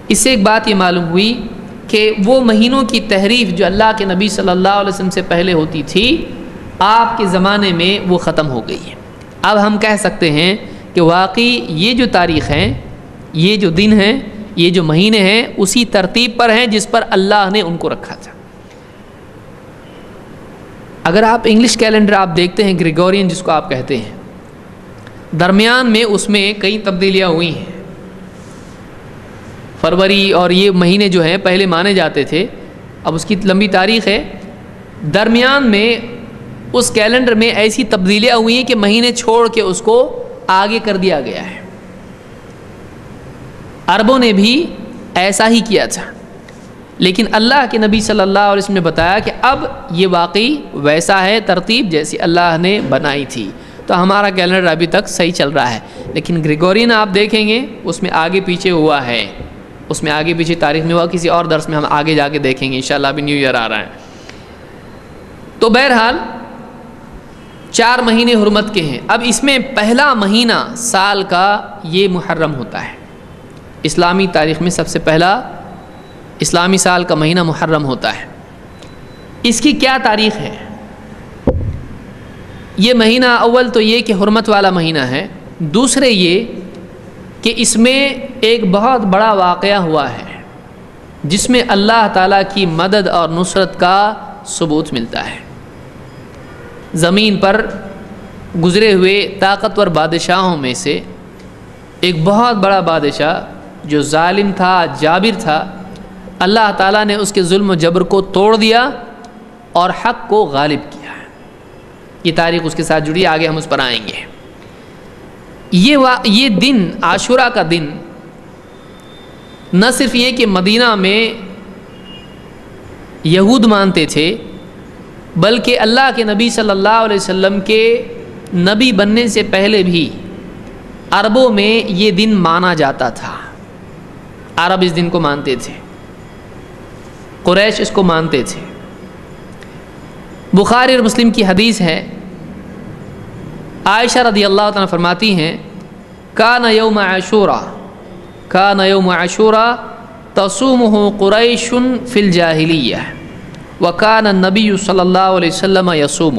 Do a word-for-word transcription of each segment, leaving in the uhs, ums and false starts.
اس سے ایک بات یہ معلوم ہوئی کہ وہ مہینوں کی تحریف جو اللہ کے نبی صلی اللہ علیہ وسلم سے پہلے ہوتی تھی آپ کے زمانے میں وہ ختم ہو گئی ہے۔ اب ہم کہہ سکتے ہیں کہ واقعی یہ جو تاریخ ہیں، یہ جو دن ہیں، یہ جو مہینے ہیں اسی ترتیب پر ہیں جس پر اللہ نے ان کو رکھا تھا۔ اگر آپ انگلش کیلنڈر آپ دیکھتے ہیں، گریگورین جس کو آپ کہتے ہیں، درمیان میں اس میں کئی تبدیلیاں ہوئی ہیں۔ فروری اور یہ مہینے جو ہیں پہلے مانے جاتے تھے، اب اس کی لمبی تاریخ ہے۔ درمیان میں اس کیلنڈر میں ایسی تبدیلیاں ہوئی ہیں کہ مہینے چھوڑ کے اس کو آگے کر دیا گیا ہے۔ عربوں نے بھی ایسا ہی کیا تھا، لیکن اللہ کے نبی صلی اللہ علیہ وسلم نے بتایا کہ اب یہ واقعی ویسا ہے ترتیب جیسی اللہ نے بنائی تھی، تو ہمارا کیلنڈر ابھی تک صحیح چل رہا ہے۔ لیکن گریگورین آپ دیکھیں گے اس میں آگے پیچھے ہوا ہے، اس میں آگے پیچھے تاریخ میں ہوا، کسی اور درس میں ہم آگے جا کے دیکھیں گے انشاءاللہ، ابھی نیو ایئر آ رہا ہے۔ تو بہرحال چار مہینے حرمت کے ہیں۔ اب اس میں پہلا مہینہ سال کا یہ محرم ہوتا ہے، اسلامی تاریخ میں سب سے پہلا اسلامی سال کا مہینہ محرم ہوتا ہے۔ اس کی کیا تاریخ ہے؟ یہ مہینہ اول تو یہ کہ حرمت والا مہینہ ہے، دوسرے یہ کہ اس میں ایک بہت بڑا واقعہ ہوا ہے جس میں اللہ تعالیٰ کی مدد اور نصرت کا ثبوت ملتا ہے۔ زمین پر گزرے ہوئے طاقتور بادشاہوں میں سے ایک بہت بڑا بادشاہ جو ظالم تھا، جابر تھا، اللہ تعالیٰ نے اس کے ظلم و جبر کو توڑ دیا اور حق کو غالب کیا۔ یہ تاریخ اس کے ساتھ جڑی، آگے ہم اس پر آئیں گے۔ یہ وا یہ دن عاشورہ کا دن نہ صرف یہ کہ مدینہ میں یہود مانتے تھے، بلکہ اللہ کے نبی صلی اللہ علیہ وسلم کے نبی بننے سے پہلے بھی عربوں میں یہ دن مانا جاتا تھا۔ عرب اس دن کو مانتے تھے، قریش اس کو مانتے تھے۔ بخاری اور مسلم کی حدیث ہے، عائشہ رضی اللہ عنہا فرماتی ہیں کان یوم عاشورہ کان یوم عاشورہ تصومہ قریش فی الجاہلیہ وکان النبی صلی اللہ علیہ وسلم یصومہ۔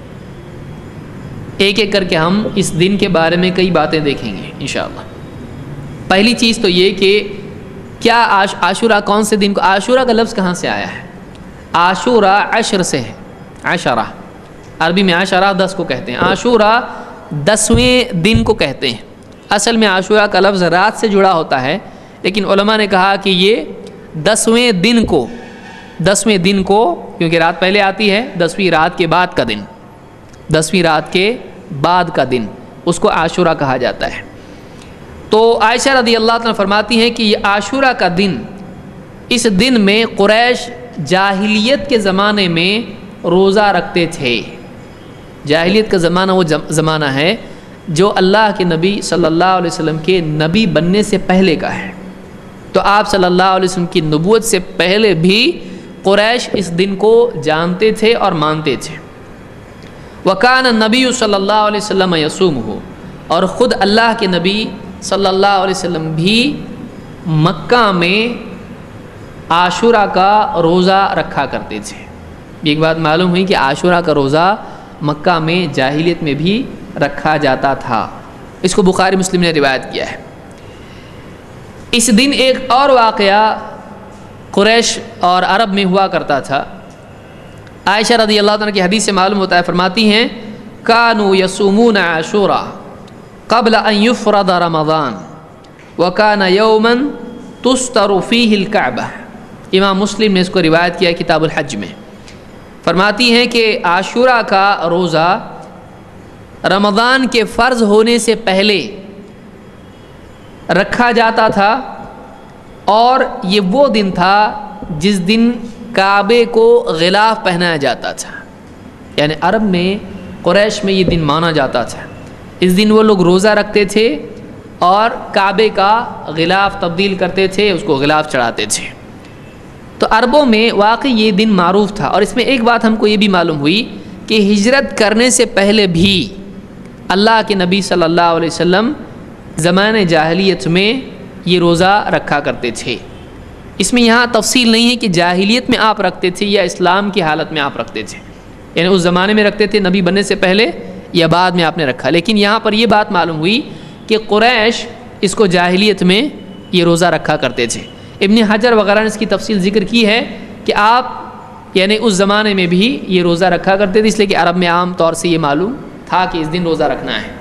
ایک ایک کر کے ہم اس دن کے بارے میں کئی باتیں دیکھیں گے انشاءاللہ۔ پہلی چیز تو یہ کہ کیا عاشورہ کون سے دن کو، عاشورہ کا لفظ کہاں سے آیا ہے؟ عاشورہ عشر سے ہے، عشرہ عربی میں عشرہ دس کو کہتے ہیں، عاشورہ دسویں دن کو کہتے ہیں۔ اصل میں عاشورہ کا لفظ رات سے جڑا ہوتا ہے، لیکن علماء نے کہا کہ یہ دسویں دن کو دسویں دن کو کیونکہ رات پہلے آتی ہے، دسویں رات کے بعد کا دن دسویں رات کے بعد کا دن اس کو عاشورہ کہا جاتا ہے۔ تو عائشہ رضی اللہ عنہا فرماتی ہیں کہ یہ عاشورہ کا دن، اس دن میں قریش جاہلیت کے زمانے میں روزہ رکھتے تھے۔ جاہلیت کا زمانہ وہ زمانہ ہے جو اللہ کے نبی صلی اللہ علیہ وسلم کے نبی بننے سے پہلے کا ہے۔ تو آپ صلی اللہ علیہ وسلم کی نبوت سے پہلے بھی قریش اس دن کو جانتے تھے اور مانتے تھے۔ وکان النبی صلی اللہ علیہ وسلم یصومہ، اور خود اللہ کے نبی صلی اللہ علیہ وسلم بھی مکہ میں عاشورہ کا روزہ رکھا کرتے تھے۔ ایک بات معلوم ہوئی کہ عاشورہ کا روزہ مکہ میں جاہلیت میں بھی رکھا جاتا تھا، اس کو بخاری مسلم نے روایت کیا ہے۔ اس دن ایک اور واقعہ قریش اور عرب میں ہوا کرتا تھا۔ عائشہ رضی اللہ عنہ کی حدیث سے معلوم ہوتا ہے، فرماتی ہیں کانوا یصومون عاشورہ قبل ان یفرض رمضان وکان یوما تستر فیہ الکعبہ۔ امام مسلم نے اس کو روایت کیا کتاب الحج میں۔ فرماتی ہیں کہ عاشورہ کا روزہ رمضان کے فرض ہونے سے پہلے رکھا جاتا تھا، اور یہ وہ دن تھا جس دن کعبے کو غلاف پہنایا جاتا تھا۔ یعنی عرب میں قریش میں یہ دن مانا جاتا تھا، اس دن وہ لوگ روزہ رکھتے تھے اور کعبے کا غلاف تبدیل کرتے تھے، اس کو غلاف چڑھاتے تھے۔ تو عربوں میں واقعی یہ دن معروف تھا۔ اور اس میں ایک بات ہم کو یہ بھی معلوم ہوئی کہ ہجرت کرنے سے پہلے بھی اللہ کے نبی صلی اللہ علیہ وسلم زمانے جاہلیت میں یہ روزہ رکھا کرتے تھے۔ اس میں یہاں تفصیل نہیں ہے کہ جاہلیت میں آپ رکھتے تھے یا اسلام کی حالت میں آپ رکھتے تھے، یعنی اس زمانے میں رکھتے تھے نبی بننے سے پہلے یا بعد میں آپ نے رکھا، لیکن یہاں پر یہ بات معلوم ہوئی کہ قریش اس کو جاہلیت میں یہ روزہ رکھا کرتے تھے۔ ابن حجر وغیرہ نے اس کی تفصیل ذکر کی ہے کہ آپ یعنی اس زمانے میں بھی یہ روزہ رکھا کرتے تھے، اس لیے کہ عرب میں عام طور سے یہ معلوم تھا کہ اس دن روزہ رکھنا ہے۔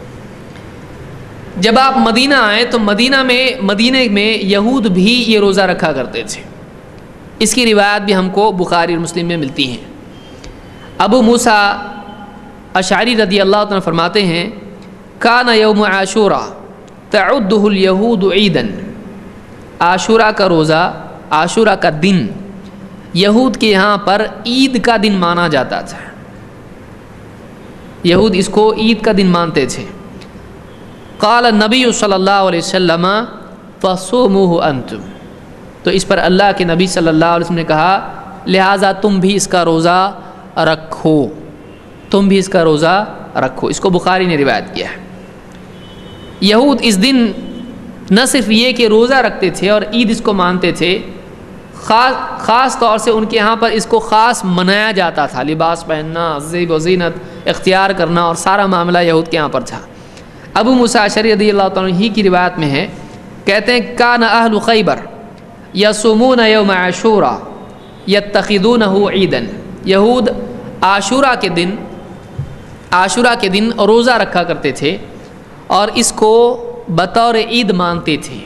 جب آپ مدینہ آئے تو مدینہ میں مدینہ میں یہود بھی یہ روزہ رکھا کرتے تھے، اس کی روایت بھی ہم کو بخاری اور مسلم میں ملتی ہیں۔ ابو موسیٰ اشعری رضی اللہ عنہ فرماتے ہیں کان یوم عاشوراء تعدہ الیہود عیدا، عاشورہ کا روزہ، عاشورہ کا دن یہود کے یہاں پر عید کا دن مانا جاتا تھا، یہود اس کو عید کا دن مانتے تھے۔ قال النبی صلی اللہ علیہ وسلم فصوموہ انتم، تو اس پر اللہ کے نبی صلی اللہ علیہ وسلم نے کہا لہٰذا تم بھی اس کا روزہ رکھو، تم بھی اس کا روزہ رکھو۔ اس کو بخاری نے روایت کیا ہے۔ یہود اس دن نہ صرف یہ کہ روزہ رکھتے تھے اور عید اس کو مانتے تھے، خاص خاص طور سے ان کے یہاں پر اس کو خاص منایا جاتا تھا، لباس پہننا، زیب و زینت اختیار کرنا اور سارا معاملہ یہود کے یہاں پر تھا۔ ابو موسیٰ اشعری رضی اللہ عنہ ہی کی روایت میں ہے، کہتے ہیں کان اہل خیبر یصومون یوم عاشوراء یتخذونہ عیدا، یہود عاشورہ کے دن عاشورہ کے دن روزہ رکھا کرتے تھے اور اس کو بطور عید مانتے تھے۔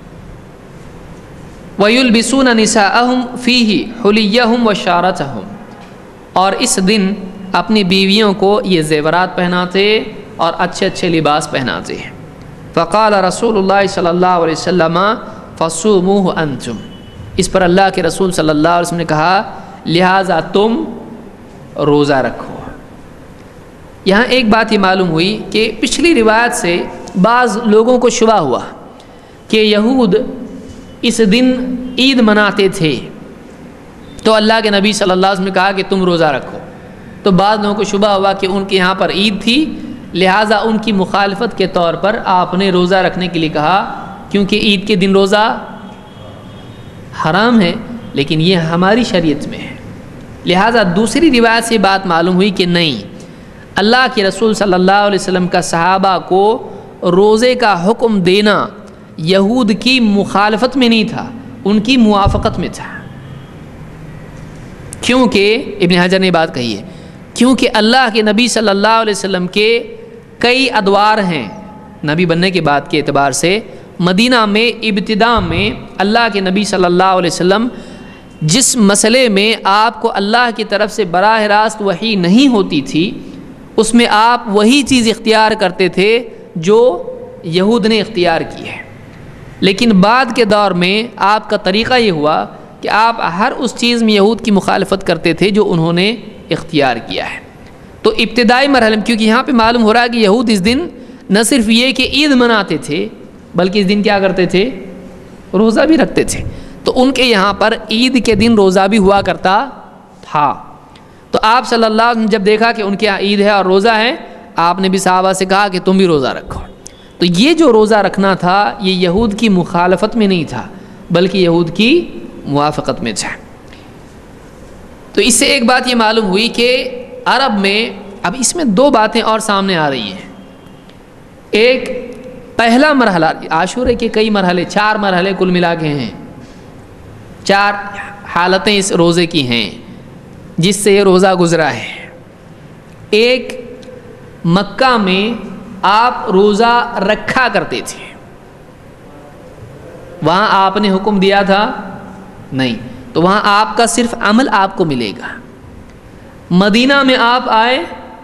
وَيُلْبِسُونَ نِسَاءَهُمْ فِيهِ حُلِيَّهُمْ وَشَارَتَهُمْ، اور اس دن اپنی بیویوں کو یہ زیورات پہناتے اور اچھے اچھے لباس پہناتے ہیں۔ فقال رسول اللہ صلی اللہ علیہ وسلم فصوموہ انتم، اس پر اللہ کے رسول صلی اللہ علیہ وسلم نے کہا لہٰذا تم روزہ رکھو۔ یہاں ایک بات یہ معلوم ہوئی کہ پچھلی روایت سے بعض لوگوں کو شبہ ہوا کہ یہود اس دن عید مناتے تھے، تو اللہ کے نبی صلی اللہ علیہ وسلم نے کہا کہ تم روزہ رکھو، تو بعض لوگوں کو شبہ ہوا کہ ان کے یہاں پر عید تھی، لہٰذا ان کی مخالفت کے طور پر آپ نے روزہ رکھنے کے لیے کہا، کیونکہ عید کے دن روزہ حرام ہے، لیکن یہ ہماری شریعت میں ہے۔ لہٰذا دوسری روایت سے بات معلوم ہوئی کہ نہیں، اللہ کے رسول صلی اللہ علیہ وسلم کا صحابہ کو روزے کا حکم دینا یہود کی مخالفت میں نہیں تھا، ان کی موافقت میں تھا۔ کیونکہ ابن حجر نے بات کہی ہے کیونکہ اللہ کے نبی صلی اللہ علیہ وسلم کے کئی ادوار ہیں نبی بننے کے بعد کے اعتبار سے۔ مدینہ میں ابتدا میں اللہ کے نبی صلی اللہ علیہ وسلم جس مسئلے میں آپ کو اللہ کی طرف سے براہ راست وحی نہیں ہوتی تھی، اس میں آپ وہی چیز اختیار کرتے تھے جو یہود نے اختیار کی ہے، لیکن بعد کے دور میں آپ کا طریقہ یہ ہوا کہ آپ ہر اس چیز میں یہود کی مخالفت کرتے تھے جو انہوں نے اختیار کیا ہے۔ تو ابتدائی مرحلے میں کیونکہ یہاں پہ معلوم ہو رہا ہے کہ یہود اس دن نہ صرف یہ کہ عید مناتے تھے بلکہ اس دن کیا کرتے تھے، روزہ بھی رکھتے تھے، تو ان کے یہاں پر عید کے دن روزہ بھی ہوا کرتا تھا۔ تو آپ صلی اللہ علیہ وسلم جب دیکھا کہ ان کے یہاں عید ہے اور روزہ ہے، آپ نے بھی صحابہ سے کہا کہ تم بھی روزہ رکھو۔ تو یہ جو روزہ رکھنا تھا یہ یہود کی مخالفت میں نہیں تھا بلکہ یہود کی موافقت میں تھا۔ تو اس سے ایک بات یہ معلوم ہوئی کہ عرب میں اب اس میں دو باتیں اور سامنے آ رہی ہیں۔ ایک پہلا مرحلہ، عاشورے کے کئی مرحلے، چار مرحلے کل ملا کے ہیں، چار حالتیں اس روزے کی ہیں جس سے یہ روزہ گزرا ہے۔ ایک، مکہ میں آپ روزہ رکھا کرتے تھے، وہاں آپ نے حکم دیا تھا نہیں، تو وہاں آپ کا صرف عمل آپ کو ملے گا۔ مدینہ میں آپ آئے،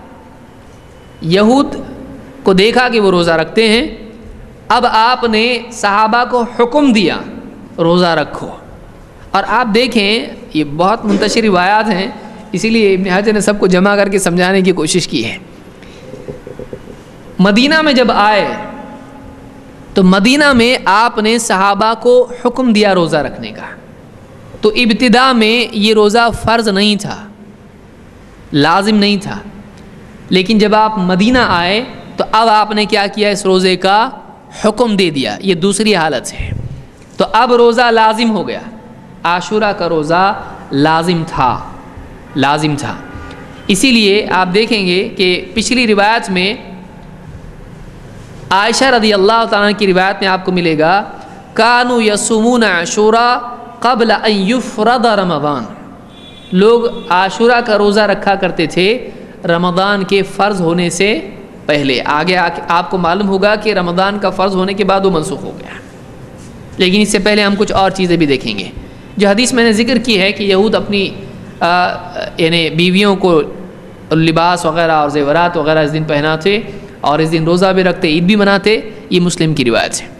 یہود کو دیکھا کہ وہ روزہ رکھتے ہیں، اب آپ نے صحابہ کو حکم دیا روزہ رکھو۔ اور آپ دیکھیں یہ بہت منتشر روایات ہیں، اسی لیے ابن حجر نے سب کو جمع کر کے سمجھانے کی کوشش کی ہے۔ مدینہ میں جب آئے تو مدینہ میں آپ نے صحابہ کو حکم دیا روزہ رکھنے کا، تو ابتدا میں یہ روزہ فرض نہیں تھا، لازم نہیں تھا، لیکن جب آپ مدینہ آئے تو اب آپ نے کیا کیا، اس روزے کا حکم دے دیا، یہ دوسری حالت ہے. تو اب روزہ لازم ہو گیا. عاشورہ کا روزہ لازم تھا لازم تھا اسی لیے آپ دیکھیں گے کہ پچھلی روایت میں عائشہ رضی اللہ تعالیٰ کی روایت میں آپ کو ملے گا کانوا یصومون عاشورہ قبل ان یفرض رمضان. لوگ عاشورہ کا روزہ رکھا کرتے تھے رمضان کے فرض ہونے سے پہلے. آگے آپ کو معلوم ہوگا کہ رمضان کا فرض ہونے کے بعد وہ منسوخ ہو گیا، لیکن اس سے پہلے ہم کچھ اور چیزیں بھی دیکھیں گے. جو حدیث میں نے ذکر کی ہے کہ یہود اپنی یعنی بیویوں کو لباس وغیرہ اور زیورات وغیرہ اس دن پہناتے اور اس دن روزہ بھی رکھتے، عید بھی مناتے، یہ مسلم کی روایت ہے.